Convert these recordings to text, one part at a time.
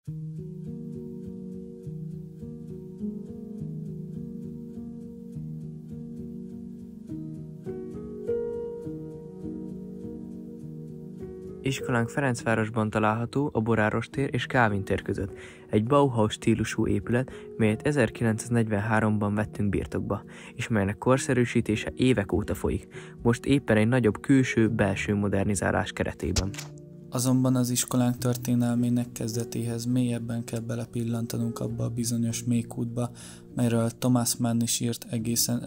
Iskolánk Ferencvárosban található a Boráros tér és Kálvin tér között. Egy Bauhaus stílusú épület, melyet 1943-ban vettünk birtokba, és melynek korszerűsítése évek óta folyik, most éppen egy nagyobb külső-belső modernizálás keretében. Azonban az iskolánk történelmének kezdetéhez mélyebben kell belepillantanunk abba a bizonyos mélykútba, melyről Thomas Mann is írt egészen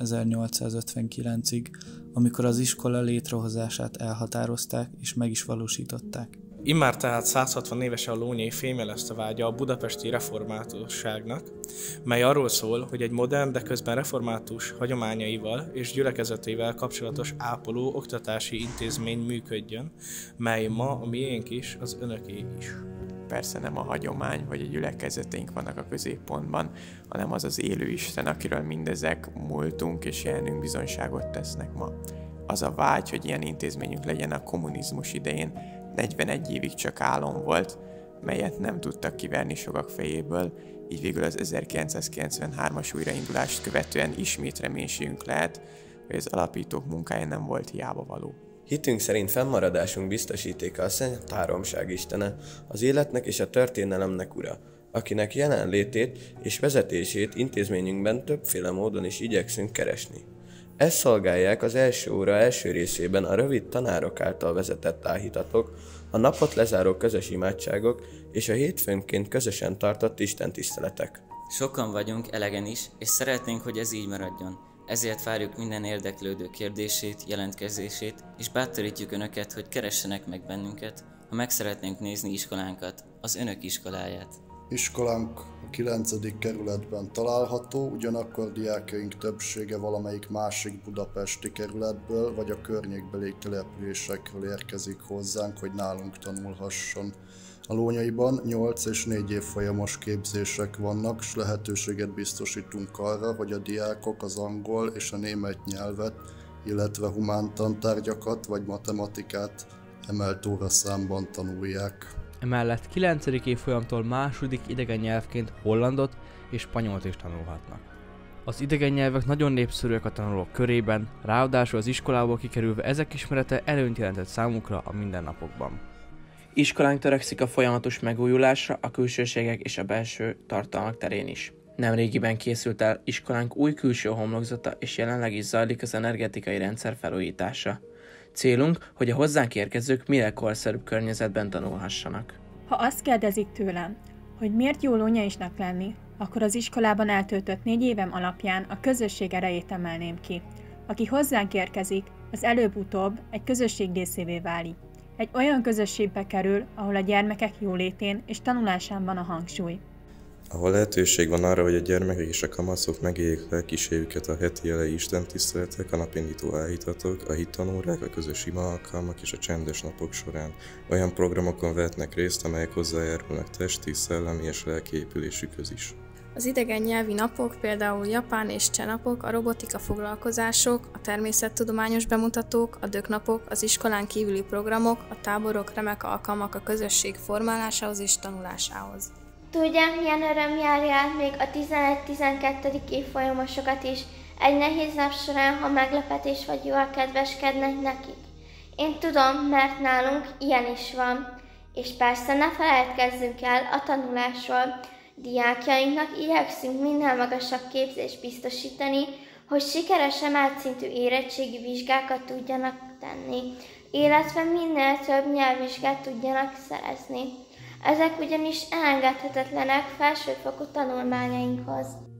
1859-ig, amikor az iskola létrehozását elhatározták és meg is valósították. Immár tehát 160 éves a Lónyay fémjelezte vágya a budapesti reformátusságnak, mely arról szól, hogy egy modern, de közben református hagyományaival és gyülekezetével kapcsolatos ápoló oktatási intézmény működjön, mely ma a miénk is, az önöké is. Persze nem a hagyomány vagy a gyülekezeteink vannak a középpontban, hanem az az élő Isten, akiről mindezek múltunk és jelenünk bizonyságot tesznek ma. Az a vágy, hogy ilyen intézményünk legyen a kommunizmus idején, 41 évig csak álom volt, melyet nem tudtak kiverni sokak fejéből, így végül az 1993-as újraindulást követően ismét reménységünk lehet, hogy az alapítók munkája nem volt hiába való. Hitünk szerint fennmaradásunk biztosítéka a Szent Háromság Istene, az életnek és a történelemnek ura, akinek jelenlétét és vezetését intézményünkben többféle módon is igyekszünk keresni. Ezt szolgálják az első óra első részében a rövid tanárok által vezetett áhítatok, a napot lezáró közös imádságok és a hétfőnként közösen tartott istentiszteletek. Sokan vagyunk, elegen is, és szeretnénk, hogy ez így maradjon. Ezért várjuk minden érdeklődő kérdését, jelentkezését, és bátorítjuk Önöket, hogy keressenek meg bennünket, ha meg szeretnénk nézni iskolánkat, az Önök iskoláját. Iskolánk a 9. kerületben található, ugyanakkor diákjaink többsége valamelyik másik budapesti kerületből vagy a környékbeli településekről érkezik hozzánk, hogy nálunk tanulhasson. A Lónyayban 8 és 4 évfolyamos képzések vannak, s lehetőséget biztosítunk arra, hogy a diákok az angol és a német nyelvet, illetve humántantárgyakat vagy matematikát emelt óraszámban tanulják. Emellett 9. évfolyamtól második idegen nyelvként hollandot és spanyolt is tanulhatnak. Az idegen nyelvek nagyon népszerűek a tanulók körében, ráadásul az iskolából kikerülve ezek ismerete előnyt jelentett számukra a mindennapokban. Iskolánk törekszik a folyamatos megújulásra a külsőségek és a belső tartalmak terén is. Nemrégiben készült el iskolánk új külső homlokzata, és jelenleg is zajlik az energetikai rendszer felújítása. Célunk, hogy a hozzánk érkezők minél korszerűbb környezetben tanulhassanak. Ha azt kérdezik tőlem, hogy miért jó lónyaisnak lenni, akkor az iskolában eltöltött 4 évem alapján a közösség erejét emelném ki. Aki hozzánk érkezik, az előbb-utóbb egy közösség részévé válik. Egy olyan közösségbe kerül, ahol a gyermekek jólétén és tanulásán van a hangsúly. Ahol lehetőség van arra, hogy a gyermekek és a kamaszok megéljék lelkiségüket a heti elejé istentiszteletek, a napindító áhítatok, a hittanórák, a közös ima alkalmak és a csendes napok során. Olyan programokon vehetnek részt, amelyek hozzájárulnak testi, szellemi és lelki épülésükhöz is. Az idegen nyelvi napok, például japán és cseh napok, a robotika foglalkozások, a természettudományos bemutatók, a döknapok, az iskolán kívüli programok, a táborok remek alkalmak a közösség formálásához és tanulásához. Tudják, milyen öröm járja át még a 11-12. évfolyamosokat is, egy nehéz nap során, ha meglepetés vagy jól kedveskednek nekik. Én tudom, mert nálunk ilyen is van. És persze ne feledkezzünk el a tanulásról. Diákjainknak igyekszünk minél magasabb képzést biztosítani, hogy sikeres emelt szintű érettségi vizsgákat tudjanak tenni, illetve minél több nyelvvizsgát tudjanak szerezni. Ezek ugyanis elengedhetetlenek felsőfokú tanulmányainkhoz.